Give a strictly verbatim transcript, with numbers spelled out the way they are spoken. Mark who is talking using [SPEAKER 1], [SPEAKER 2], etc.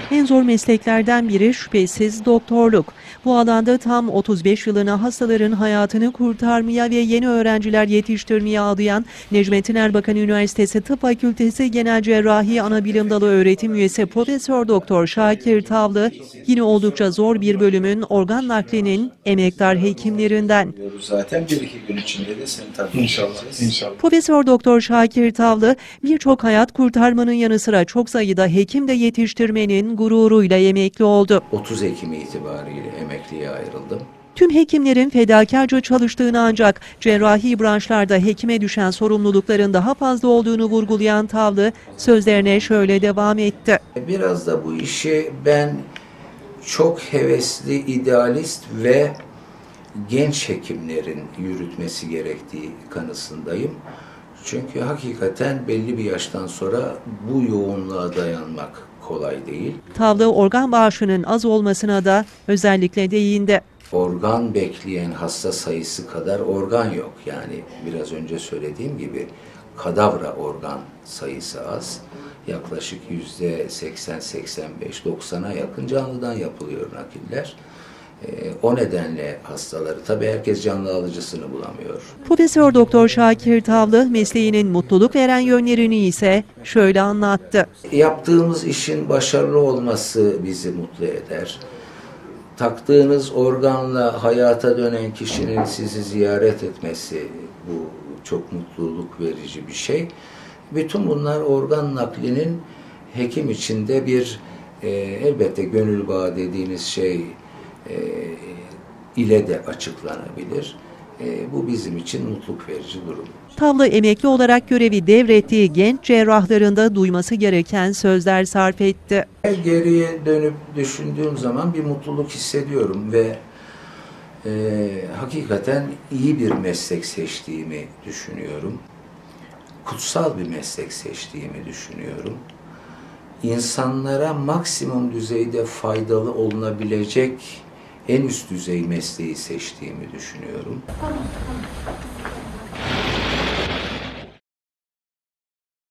[SPEAKER 1] En zor mesleklerden biri şüphesiz doktorluk. Bu alanda tam otuz beş yılını hastaların hayatını kurtarmaya ve yeni öğrenciler yetiştirmeye adayan Necmettin Erbakan Üniversitesi Tıp Fakültesi Genel Cerrahi Anabilim Dalı öğretim üyesi Profesör Doktor Şakir Tavlı, yine oldukça zor bir bölümün organ naklinin emektar hekimlerinden.
[SPEAKER 2] Zaten bir iki gün içinde de seni tabii
[SPEAKER 3] İnşallah, inşallah.
[SPEAKER 1] Profesör Doktor Şakir Tavlı, birçok hayat kurtarmanın yanı sıra çok sayıda hekim de yetiştirmenin gururuyla emekli oldu.
[SPEAKER 2] otuz Ekim itibariyle emekliye ayrıldım.
[SPEAKER 1] Tüm hekimlerin fedakarca çalıştığını ancak cerrahi branşlarda hekime düşen sorumlulukların daha fazla olduğunu vurgulayan Tavlı sözlerine şöyle devam etti.
[SPEAKER 2] Biraz da bu işi ben çok hevesli, idealist ve genç hekimlerin yürütmesi gerektiği kanısındayım. Çünkü hakikaten belli bir yaştan sonra bu yoğunluğa dayanmak kolay değil.
[SPEAKER 1] Tavlı organ bağışının az olmasına da özellikle değindi.
[SPEAKER 2] Organ bekleyen hasta sayısı kadar organ yok. Yani biraz önce söylediğim gibi kadavra organ sayısı az. Yaklaşık yüzde seksen seksen beş doksana yakın canlıdan yapılıyor nakiller. Ee, o nedenle hastaları, tabii herkes canlı alıcısını bulamıyor.
[SPEAKER 1] Profesör Doktor Şakir Tavlı mesleğinin mutluluk veren yönlerini ise şöyle anlattı.
[SPEAKER 2] Yaptığımız işin başarılı olması bizi mutlu eder. Taktığınız organla hayata dönen kişinin sizi ziyaret etmesi, bu çok mutluluk verici bir şey. Bütün bunlar organ naklinin hekim içinde bir e, elbette gönül bağı dediğiniz şey e, ile de açıklanabilir. E, bu bizim için mutluluk verici durum.
[SPEAKER 1] Tavlı emekli olarak görevi devrettiği genç cerrahların da duyması gereken sözler sarf etti.
[SPEAKER 2] Geriye dönüp düşündüğüm zaman bir mutluluk hissediyorum ve e, hakikaten iyi bir meslek seçtiğimi düşünüyorum. Kutsal bir meslek seçtiğimi düşünüyorum. İnsanlara maksimum düzeyde faydalı olunabilecek en üst düzey mesleği seçtiğimi düşünüyorum.